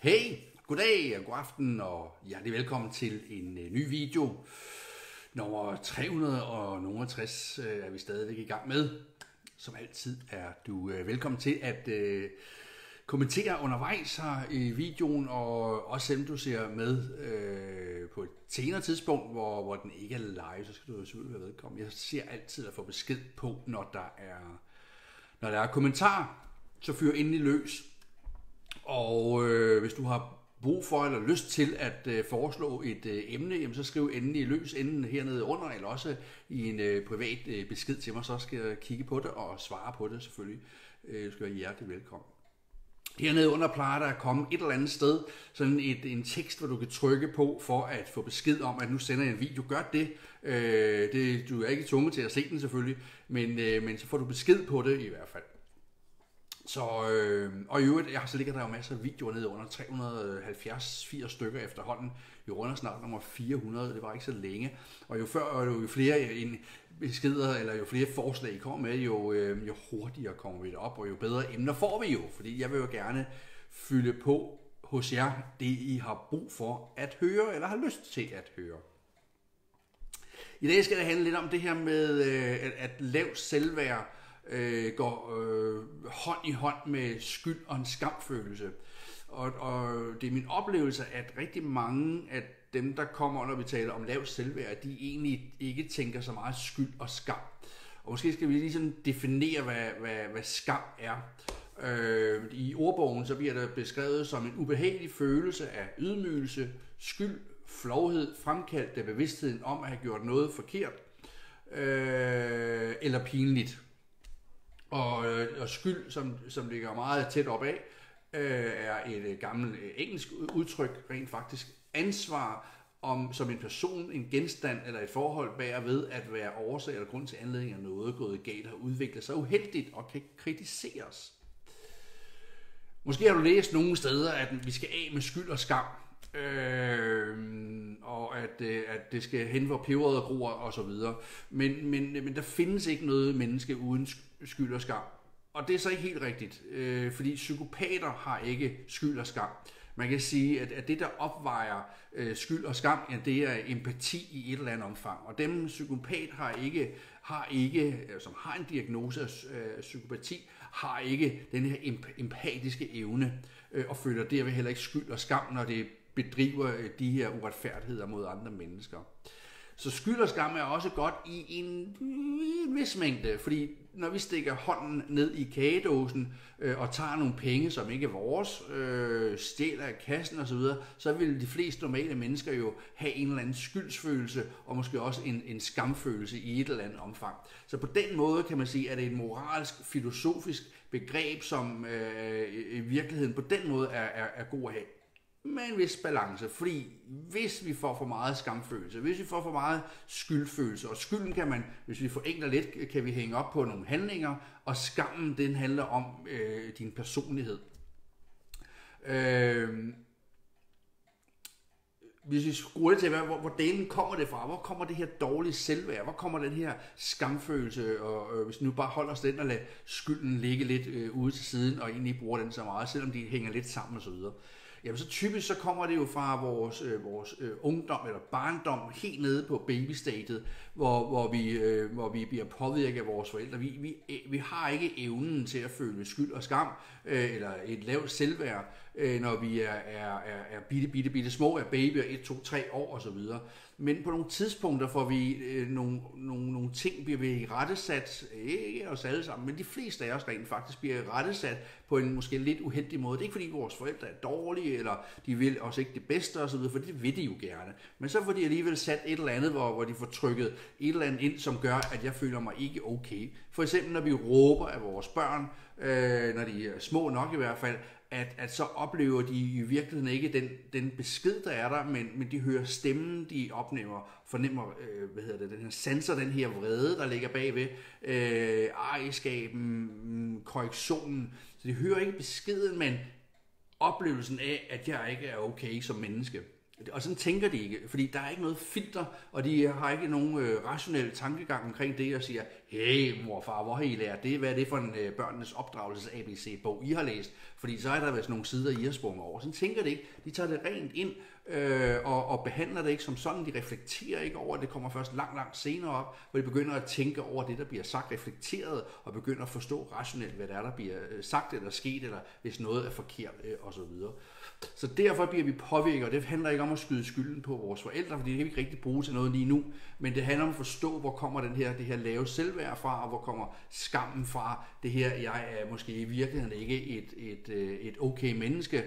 Hey, goddag og god aften og hjertelig velkommen til en ny video. Nummer 360 er vi stadigvæk i gang med. Som altid er du velkommen til at kommentere undervejs her i videoen, og også selvom du ser med på et senere tidspunkt, hvor den ikke er live, så skal du selvfølgelig være velkommen. Jeg ser altid at få besked på, når der er kommentarer, så fyr endelig løs. Og hvis du har brug for eller lyst til at foreslå et emne, jamen, så skriv endelig løs enten hernede under, eller også i en privat besked til mig, så skal jeg kigge på det og svare på det selvfølgelig. Du skal være hjertelig velkommen. Hernede under plejer der at komme et eller andet sted, sådan en tekst, hvor du kan trykke på for at få besked om, at nu sender jeg en video. Gør det. Du er ikke tvunget til at se den selvfølgelig, men så får du besked på det i hvert fald. Så, og i øvrigt, så ligger der jo masser af videoer nede under 370-80 stykker efterhånden. Vi runder snart nummer 400, det var ikke så længe. Og jo før og jo flere beskeder, eller jo flere forslag I kommer med, jo hurtigere kommer vi derop, og jo bedre emner får vi jo. Fordi jeg vil jo gerne fylde på hos jer det, I har brug for at høre, eller har lyst til at høre. I dag skal det handle lidt om det her med, at lavt selvværd går hånd i hånd med skyld og en skamfølelse. Og det er min oplevelse, at rigtig mange af dem, der kommer, når vi taler om lavt selvværd, de egentlig ikke tænker så meget skyld og skam. Og måske skal vi lige sådan definere, hvad skam er. I ordbogen så bliver det beskrevet som en ubehagelig følelse af ydmygelse, skyld, flovhed, fremkaldt af bevidstheden om at have gjort noget forkert eller pinligt. Og skyld, som ligger meget tæt op af, er et gammelt engelsk udtryk, rent faktisk ansvar som en person, en genstand eller et forhold bærer ved at være årsag eller grund til anledning af noget gået galt har udviklet sig uheldigt og kan kritiseres. Måske har du læst nogle steder, at vi skal af med skyld og skam, og at det skal hen, hvor peberet gror og så videre. Men der findes ikke noget menneske uden skyld og skam. Og det er så ikke helt rigtigt, fordi psykopater har ikke skyld og skam. Man kan sige, at det, der opvejer skyld og skam, ja, det er empati i et eller andet omfang. Og dem psykopat som har en diagnose af psykopati, har ikke den her empatiske evne, og føler derved heller ikke skyld og skam, når det bedriver de her uretfærdigheder mod andre mennesker. Så skyld og skam er også godt i en vis mængde, fordi når vi stikker hånden ned i kagedåsen og tager nogle penge, som ikke er vores, stjæler af kassen osv., så vil de fleste normale mennesker jo have en eller anden skyldsfølelse, og måske også en skamfølelse i et eller andet omfang. Så på den måde kan man sige, at det er et moralsk, filosofisk begreb, som i virkeligheden på den måde er god at have. Med en vis balance, fordi hvis vi får for meget skamfølelse, hvis vi får for meget skyldfølelse, og skylden kan man, hvis vi forenkler lidt, kan vi hænge op på nogle handlinger, og skammen, den handler om din personlighed. Hvis vi skruer det til, hvor delen kommer det fra, hvor kommer det her dårlige selvværd, hvor kommer den her skamfølelse, og hvis vi nu bare holder os den og lader skylden ligge lidt ude til siden, og egentlig bruger den så meget, selvom de hænger lidt sammen osv., jamen så typisk så kommer det jo fra vores ungdom eller barndom, helt nede på babystadiet, hvor vi bliver påvirket af vores forældre. Vi har ikke evnen til at føle skyld og skam, eller et lavt selvværd, når vi er bitte små, er babyer 1, 2, 3 år osv. Men på nogle tidspunkter får vi nogle ting, bliver vi rettesat, ikke os alle sammen, men de fleste af os rent faktisk bliver rettesat på en måske lidt uheldig måde. Det er ikke fordi vores forældre er dårlige, eller de vil også ikke det bedste osv., for det vil de jo gerne. Men så får de alligevel sat et eller andet, hvor de får trykket et eller andet ind, som gør, at jeg føler mig ikke okay. For eksempel når vi råber af vores børn, når de er små nok i hvert fald, at så oplever de i virkeligheden ikke den besked, der er der, men de hører stemmen, de fornemmer den her sanser, den her vrede, der ligger bagved, ejerskaben, korrektionen. Så de hører ikke beskeden, men oplevelsen af, at jeg ikke er okay som menneske. Og sådan tænker de ikke, fordi der er ikke noget filter, og de har ikke nogen rationel tankegang omkring det, og siger, hey mor og far, hvor har I lært det? Hvad er det for en børnenes opdragelses ABC-bog, I har læst? Fordi så er der vist nogle sider, I har sprunget over. Sådan tænker det ikke. De tager det rent ind og behandler det ikke som sådan. De reflekterer ikke over, at det kommer først langt senere op, hvor de begynder at tænke over det, der bliver sagt, reflekteret, og begynder at forstå rationelt, hvad der bliver sagt eller sket, eller hvis noget er forkert osv. Så derfor bliver vi påvirket, og det handler ikke om at skyde skylden på vores forældre, fordi det kan vi ikke rigtig bruge til noget lige nu, men det handler om at forstå, hvor kommer det her lave selvværd fra, og hvor kommer skammen fra, det her, jeg er måske i virkeligheden ikke et okay menneske,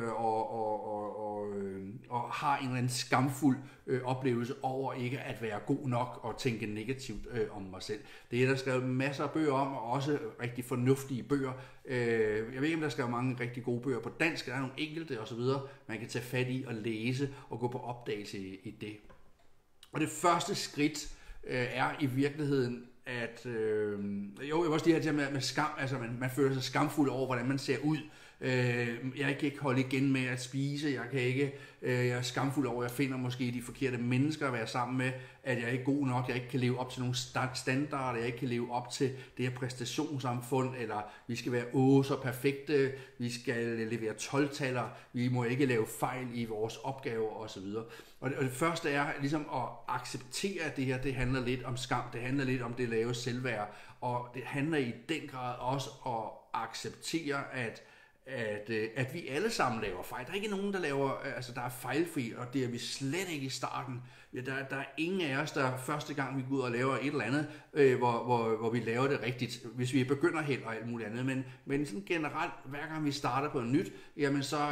og har en eller anden skamfuld oplevelse over ikke at være god nok og tænke negativt om mig selv. Det er der skrevet masser af bøger om, og også rigtig fornuftige bøger. Jeg ved ikke, om der skal være mange rigtig gode bøger på dansk, der er nogle enkelte osv., man kan tage fat i og læse og gå på opdagelse i det. Og det første skridt er i virkeligheden, at jeg vil også det her med skam, altså man føler sig skamfuld over, hvordan man ser ud. Jeg kan ikke holde igen med at spise, jeg er skamfuld over, at jeg finder måske de forkerte mennesker at være sammen med, at jeg er ikke god nok, jeg ikke kan leve op til nogle standarder, jeg ikke kan leve op til det her præstationssamfund, eller vi skal være så perfekte, vi skal levere 12-taller, vi må ikke lave fejl i vores opgaver osv. Og det første er ligesom at acceptere, at det her, det handler lidt om skam, det handler lidt om det lave selvværd, og det handler i den grad også at acceptere, at vi alle sammen laver fejl. Der er ikke nogen, der er fejlfri, og det er vi slet ikke i starten. Ja, der er ingen af os, der første gang vi går ud og laver et eller andet, hvor vi laver det rigtigt, hvis vi begynder helt og alt muligt andet. Men sådan generelt, hver gang vi starter på noget nyt, jamen så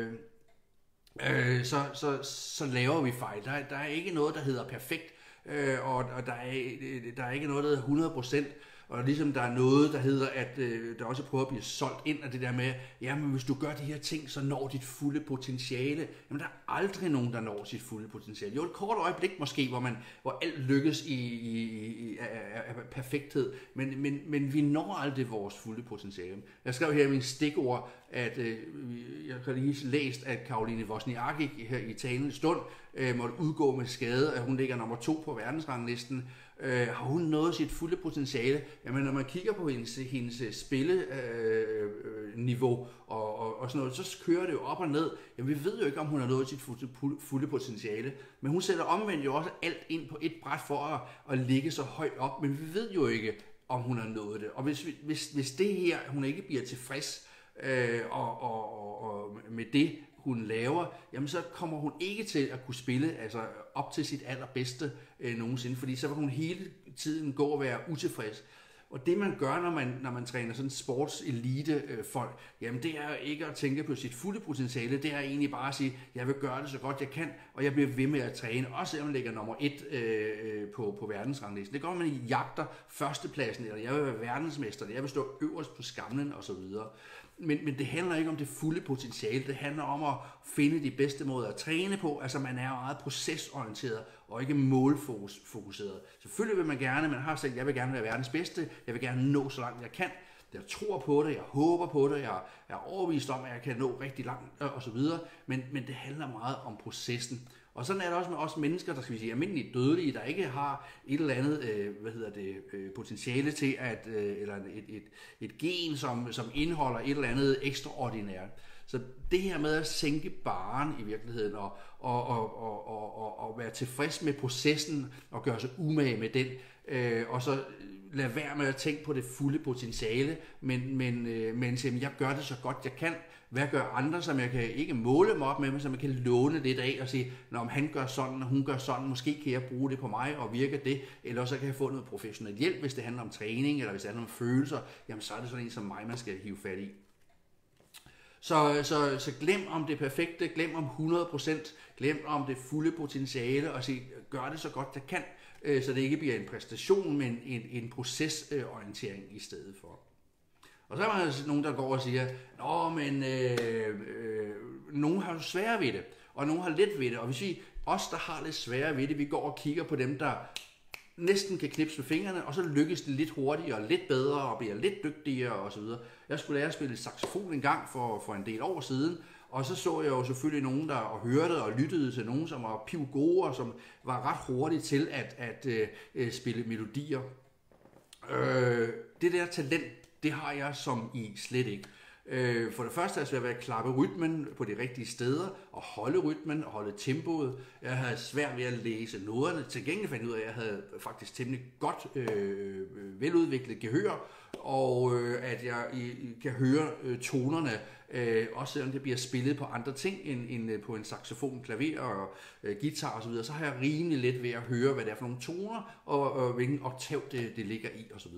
laver vi fejl. Der er ikke noget, der hedder perfekt, og der er ikke noget, der hedder 100%. Og ligesom der er noget, der hedder, at der også prøver at blive solgt ind af det der med, jamen hvis du gør de her ting, så når dit fulde potentiale. Jamen der er aldrig nogen, der når sit fulde potentiale. Jo, et kort øjeblik måske, hvor alt lykkes i perfekthed, men vi når aldrig vores fulde potentiale. Jeg skrev her i min stikord, at jeg har lige læst, at Caroline Wozniacki her i talende stund måtte udgå med skade, at hun ligger nummer 2 på verdensranglisten. Har hun nået sit fulde potentiale? Jamen, når man kigger på hendes spilleniveau og sådan noget, så kører det jo op og ned. Jamen, vi ved jo ikke, om hun har nået sit fulde potentiale, men hun sætter omvendt jo også alt ind på et bræt for at ligge så højt op, men vi ved jo ikke, om hun har nået det. Og hvis det her, hun ikke bliver tilfreds og med det, hun laver, jamen så kommer hun ikke til at kunne spille op til sit allerbedste nogensinde, fordi så vil hun hele tiden gå og være utilfreds. Og det man gør, når man træner sådan sportselite folk, jamen det er ikke at tænke på sit fulde potentiale, det er egentlig bare at sige, jeg vil gøre det så godt jeg kan, og jeg bliver ved med at træne, også selvom man ligger nummer 1 på verdensranglisten. Det gør, at man jagter førstepladsen, eller jeg vil være verdensmester, eller jeg vil stå øverst på skamlen osv. Men det handler ikke om det fulde potentiale, det handler om at finde de bedste måder at træne på, altså man er meget procesorienteret og ikke målfokuseret. Selvfølgelig vil man gerne, man har sagt, jeg vil gerne være verdens bedste, jeg vil gerne nå så langt jeg kan, jeg tror på det, jeg håber på det, jeg er overbevist om, at jeg kan nå rigtig langt osv., men det handler meget om processen. Og sådan er det også med os mennesker, der skal vi sige almindelige dødelige, der ikke har et eller andet potentiale til at eller et gen som indeholder et eller andet ekstraordinært. Så det her med at sænke barren i virkeligheden og være tilfreds med processen og gøre sig umage med den, og så lade være med at tænke på det fulde potentiale, men sige, jeg gør det så godt jeg kan. Hvad gør andre, som jeg kan ikke måle mig op med, men som jeg kan låne lidt af og sige, når han gør sådan, og hun gør sådan, måske kan jeg bruge det på mig og virke det, eller så kan jeg få noget professionel hjælp, hvis det handler om træning, eller hvis det handler om følelser, jamen så er det sådan en som mig, man skal hive fat i. Så glem om det perfekte, glem om 100%, glem om det fulde potentiale, og sige, gør det så godt jeg kan, så det ikke bliver en præstation, men en procesorientering i stedet for. Og så er der nogen, der går og siger, nogen har jo svære ved det, og nogen har let ved det. Og hvis vi, os der har lidt svære ved det, vi går og kigger på dem, der næsten kan knipse med fingrene, og så lykkes det lidt hurtigere, lidt bedre og bliver lidt dygtigere osv. Jeg skulle lære at spille saxofon en gang for en del år siden, og så jeg jo selvfølgelig nogen, der og hørte og lyttede til nogen, som var pivgode og som var ret hurtige til at spille melodier. Det der talent, det har jeg som i slet ikke. For det første er det svært ved at klappe rytmen på de rigtige steder, og holde rytmen, og holde tempoet. Jeg havde svært ved at læse noderne. Til gengæld fandt jeg ud af, at jeg havde faktisk temmelig godt veludviklet gehør, og at jeg kan høre tonerne, også selvom det bliver spillet på andre ting end på en saxofon, klaver og guitar osv., så har jeg rimelig let ved at høre, hvad det er for nogle toner, og hvilken oktav det ligger i osv.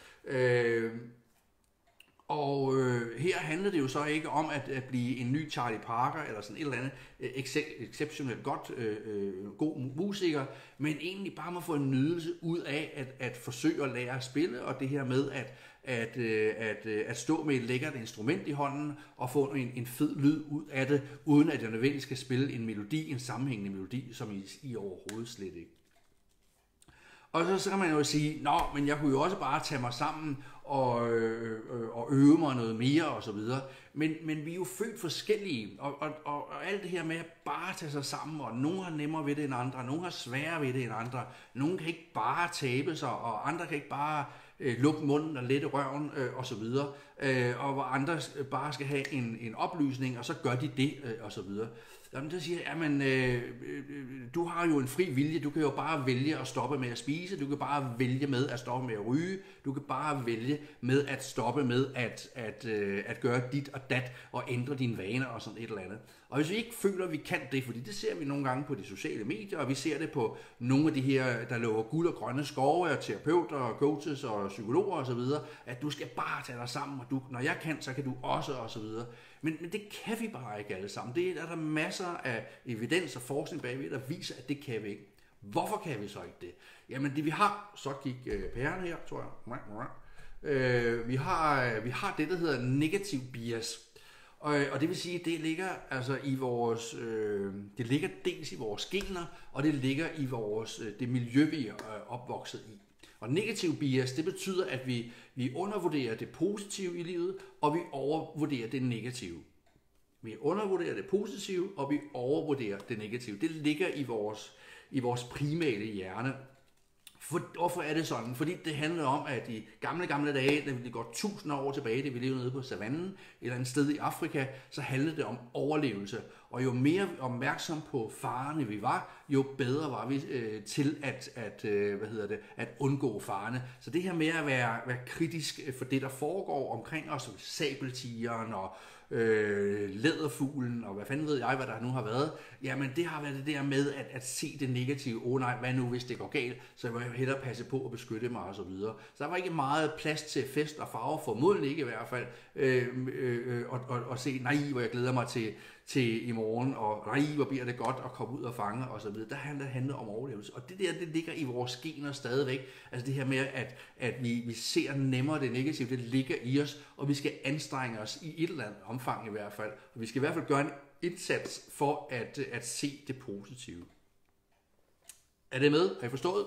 Her handler det jo så ikke om at blive en ny Charlie Parker eller sådan et eller andet exceptionelt god musiker, men egentlig bare må få en nydelse ud af at forsøge at lære at spille, og det her med at stå med et lækkert instrument i hånden og få en fed lyd ud af det, uden at jeg nødvendigvis skal spille en melodi, en sammenhængende melodi, som I overhovedet slet ikke. Og så kan man jo sige, men jeg kunne jo også bare tage mig sammen og øve mig noget mere og så videre. Men vi er jo født forskellige, og alt det her med at bare tage sig sammen, og nogen har nemmere ved det end andre, nogen har sværere ved det end andre, nogen kan ikke bare tabe sig, og andre kan ikke bare lukke munden og lette røven og så videre, og hvor andre bare skal have en oplysning, og så gør de det og så videre. Jamen, der siger jeg, du har jo en fri vilje, du kan jo bare vælge at stoppe med at spise, du kan bare vælge med at stoppe med at ryge, du kan bare vælge med at stoppe med at gøre dit og dat og ændre dine vaner og sådan et eller andet. Og hvis vi ikke føler, at vi kan det, fordi det ser vi nogle gange på de sociale medier, og vi ser det på nogle af de her, der lover guld og grønne skove, og terapeuter og coaches og psykologer og så videre, at du skal bare tage dig sammen, og når jeg kan, så kan du også og så videre. Men det kan vi bare ikke alle sammen. Det er der masser af evidens og forskning bagved, der viser, at det kan vi ikke. Hvorfor kan vi så ikke det? Jamen det vi har, så kig pæren her, tror jeg. Vi har det, der hedder negativ bias. Og det vil sige, at det ligger altså i vores, det ligger dels i vores gener, og det ligger i det miljø, vi er opvokset i. Og negativ bias, det betyder, at vi undervurderer det positive i livet, og vi overvurderer det negative. Vi undervurderer det positive, og vi overvurderer det negative. Det ligger i vores primale hjerne. Hvorfor er det sådan? Fordi det handler om, at i gamle dage, da vi går 1000 år tilbage, da vi levede nede på savannen, eller et sted i Afrika, så handlede det om overlevelse. Og jo mere opmærksom på farerne vi var, jo bedre var vi til at undgå farerne. Så det her med at være kritisk for det, der foregår omkring os, sabeltigeren og læderfuglen, og hvad fanden ved jeg, hvad der nu har været, jamen det har været det der med at se det negative. Nej, hvad nu hvis det går galt, så jeg hellere passe på at beskytte mig og så videre. Så der var ikke meget plads til fest og farver, formodentlig ikke i hvert fald, og se, nej, hvor jeg glæder mig til i morgen, og nej, hvor bliver det godt at komme ud og fange og så videre. Der handler om overlevelse, og det ligger i vores gener stadigvæk. Altså det her med, at vi ser nemmere det negative, det ligger i os, og vi skal anstrenge os i et eller andet omfang i hvert fald. Og vi skal i hvert fald gøre en indsats for at se det positive. Er det med? Har I forstået?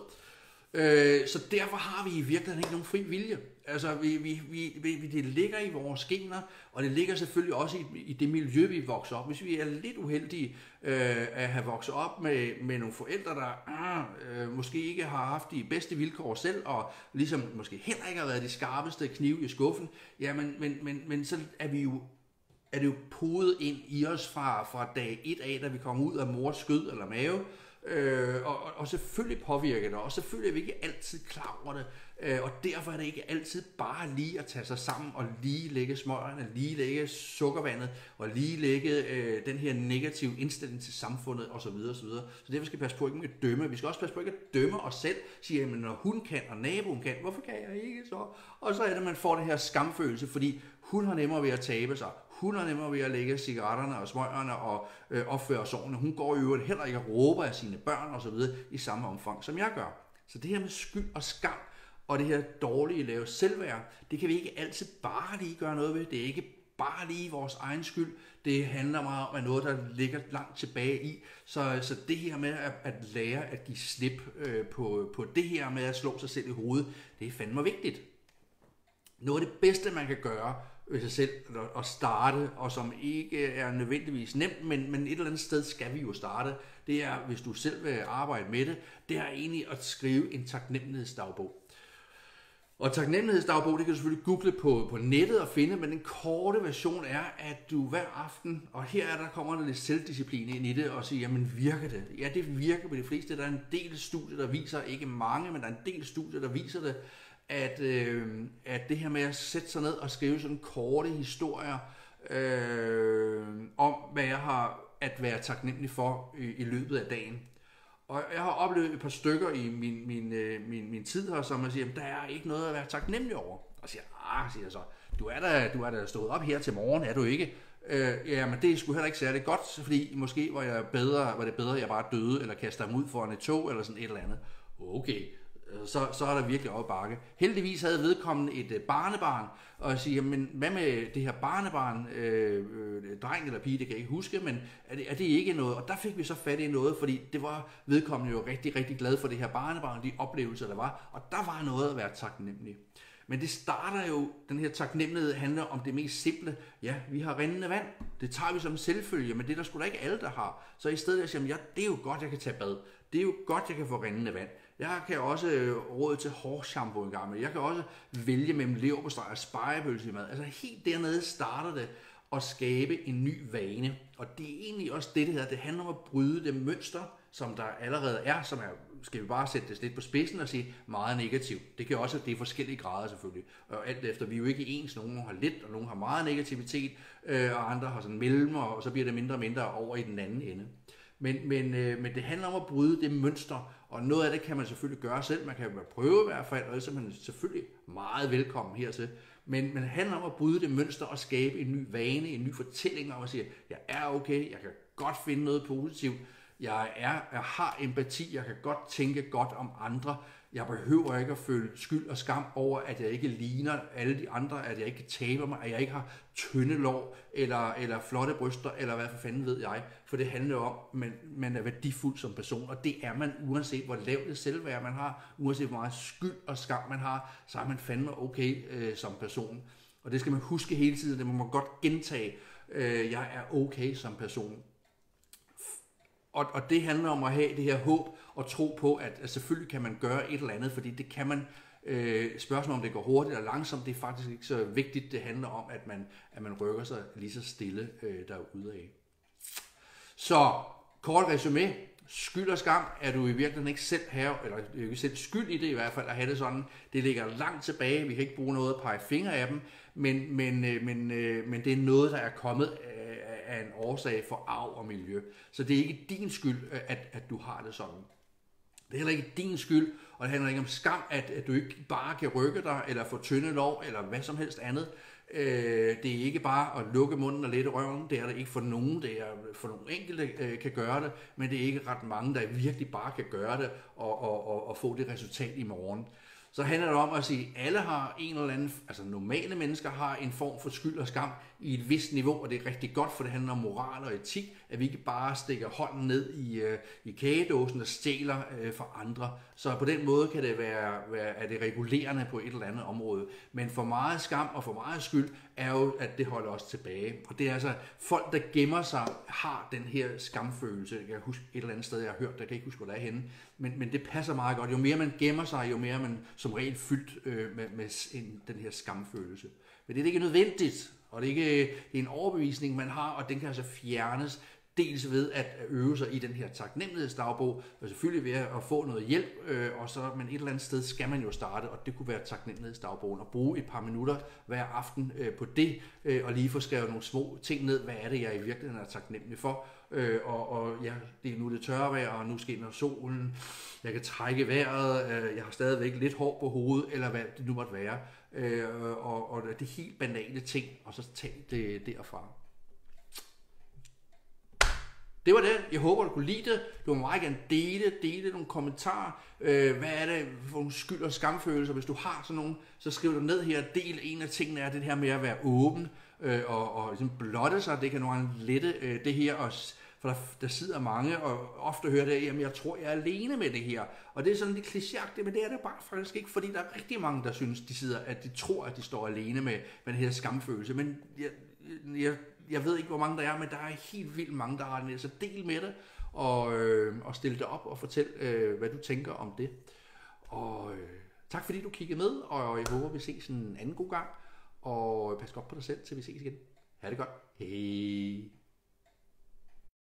Så derfor har vi i virkeligheden ikke nogen fri vilje. Altså, det ligger i vores gener, og det ligger selvfølgelig også i det miljø, vi vokser op. Hvis vi er lidt uheldige at have vokset op med nogle forældre, der måske ikke har haft de bedste vilkår selv, og ligesom måske heller ikke har været de skarpeste knive i skuffen, ja, men så er det jo podet ind i os fra dag 1 af, da vi kommer ud af mors skød eller mave. Og selvfølgelig påvirker det, og selvfølgelig er vi ikke altid klar over det, og derfor er det ikke altid bare lige at tage sig sammen og lige lægge smøgerne, lige lægge sukkervandet og lige lægge den her negative indstilling til samfundet osv. osv. Så derfor skal vi passe på ikke at dømme. Vi skal også passe på ikke at dømme os selv, sige, at når hun kan og naboen kan, hvorfor kan jeg ikke så? Og så er det, at man får den her skamfølelse, fordi hun har nemmere ved at tabe sig. Hun er nemmere ved at lægge cigaretterne og smøgerne og opføre sig ordentligt. Hun går i øvrigt heller ikke og råber af sine børn og så videre i samme omfang, som jeg gør. Så det her med skyld og skam og det her dårlige lave selvværd, det kan vi ikke altid bare lige gøre noget ved. Det er ikke bare lige vores egen skyld. Det handler meget om, at noget, der ligger langt tilbage i. Så det her med at lære at give slip på det her med at slå sig selv i hovedet, det er fandme vigtigt. Noget af det bedste, man kan gøre ved sig selv at starte, og som ikke er nødvendigvis nemt, men et eller andet sted skal vi jo starte, det er, hvis du selv vil arbejde med det, det er egentlig at skrive en taknemmelighedsdagbog. Og taknemmelighedsdagbog, det kan du selvfølgelig google på nettet og finde, men den korte version er, at du hver aften, og her kommer der lidt selvdisciplin ind i det, og siger, jamen virker det? Ja, det virker på de fleste. Der er en del studier, der viser, ikke mange, men der er en del studier, der viser det, at det her med at sætte sig ned og skrive sådan korte historier om, hvad jeg har at være taknemmelig for i løbet af dagen. Og jeg har oplevet et par stykker i min tid her, som man siger, der er ikke noget at være taknemmelig over. Og siger jeg så, du er da stået op her til morgen, er du ikke? Ja, men det er sgu heller ikke særlig godt, fordi måske var det bedre, at jeg bare døde, eller kaster ham ud foran et tog, eller sådan et eller andet. Okay, så er der virkelig op ad bakke. Heldigvis havde vedkommende et barnebarn, og jeg siger, men hvad med det her barnebarn, dreng eller pige, det kan jeg ikke huske, men er det ikke noget? Og der fik vi så fat i noget, fordi det var vedkommende jo rigtig, rigtig glad for det her barnebarn, de oplevelser, der var, og der var noget at være taknemmelig. Men det starter jo, den her taknemmelighed handler om det mest simple. Ja, vi har rindende vand. Det tager vi som selvfølge, men det er der sgu da ikke alle, der har. Så i stedet at sige, ja, det er jo godt, jeg kan tage bad. Det er jo godt, jeg kan få rindende vand. Jeg kan også råde til hårshampoo en gang, men jeg kan også vælge mellem leverpostej og spegepølse i mad. Altså helt dernede starter det at skabe en ny vane. Og det er egentlig også det her. Det handler om at bryde det mønster, som der allerede er, som er, skal vi bare sætte det lidt på spidsen og sige, meget negativt. Det er forskellige grader selvfølgelig. Og alt efter, vi er jo ikke ens. Nogle har lidt, og nogle har meget negativitet, og andre har sådan mellem, og så bliver det mindre og mindre over i den anden ende. Men det handler om at bryde det mønster, og noget af det kan man selvfølgelig gøre selv. Man kan prøve i hvert fald, og ellers er man selvfølgelig meget velkommen hertil. Men det handler om at bryde det mønster og skabe en ny vane, en ny fortælling om at sige, jeg er okay, jeg kan godt finde noget positivt, jeg har empati, jeg kan godt tænke godt om andre. Jeg behøver ikke at føle skyld og skam over, at jeg ikke ligner alle de andre, at jeg ikke taber mig, at jeg ikke har tynde lår, eller flotte bryster, eller hvad for fanden ved jeg. For det handler om, at man er værdifuld som person, og det er man uanset hvor lavt det selvværd man har, uanset hvor meget skyld og skam man har, så er man fandme okay som person. Og det skal man huske hele tiden, det må man godt gentage, jeg er okay som person. Og det handler om at have det her håb og tro på, at selvfølgelig kan man gøre et eller andet, fordi det kan man. Spørgsmålet om det går hurtigt eller langsomt, det er faktisk ikke så vigtigt. Det handler om, at man rykker sig lige så stille derudad. Så kort resume. Skyld og skam er du i virkeligheden ikke selv her, eller ikke selv skyld i det i hvert fald, at have det sådan. Det ligger langt tilbage, vi kan ikke bruge noget at pege fingre af dem, men det er noget, der er kommet af en årsag for arv og miljø. Så det er ikke din skyld, at du har det sådan. Det er heller ikke din skyld, og det handler ikke om skam, at du ikke bare kan rykke dig, eller få tynde lår, eller hvad som helst andet. Det er ikke bare at lukke munden og lette røven, det er det ikke for nogen, det er for nogle enkelte kan gøre det, men det er ikke ret mange, der virkelig bare kan gøre det og få det resultat i morgen. Så handler det om at sige, at alle har en eller anden, altså normale mennesker har en form for skyld og skam i et vist niveau, og det er rigtig godt, for det handler om moral og etik, at vi ikke bare stikker hånden ned i kagedåsen og stjæler for andre. Så på den måde kan det være det regulerende på et eller andet område. Men for meget skam og for meget skyld er jo, at det holder os tilbage. Og det er altså folk, der gemmer sig, har den her skamfølelse. Jeg kan huske et eller andet sted, jeg har hørt, der kan ikke huske, hvor det er henne. Men det passer meget godt. Jo mere man gemmer sig, jo mere man som regel fyldt med den her skamfølelse. Men det er ikke nødvendigt, og det er en overbevisning, man har, og den kan altså fjernes, dels ved at øve sig i den her taknemmelighedsdagbog, og selvfølgelig ved at få noget hjælp, men et eller andet sted skal man jo starte, og det kunne være taknemmelighedsdagbogen, og bruge et par minutter hver aften på det, og lige få skrevet nogle små ting ned, hvad er det, jeg i virkeligheden er taknemmelig for, og ja, det er nu det tørre vejr, og nu skinner solen, jeg kan trække vejret, jeg har stadigvæk lidt hår på hovedet, eller hvad det nu måtte være, og det er helt banale ting, og så tag det derfra. Det var det. Jeg håber, du kunne lide det. Du må meget gerne dele nogle kommentarer. Hvad er det for nogle skyld og skamfølelser? Hvis du har sådan nogle, så skriv det ned her. Del en af tingene er det her med at være åben. og ligesom blotte sig. Det kan nogle gange lette det her, for der sidder mange og ofte hører det, jamen jeg tror, jeg er alene med det her. Og det er sådan lidt klichéagtigt, men det er det bare faktisk ikke, fordi der er rigtig mange, der synes, at de tror, at de står alene med den her skamfølelse. Men jeg ved ikke, hvor mange der er, men der er helt vildt mange, der har det. Så del med det, og stil det op og fortæl, hvad du tænker om det. Og tak fordi du kiggede med, og jeg håber, vi ses en anden god gang. Og pas godt på dig selv, til vi ses igen. Ha' det godt. Hej.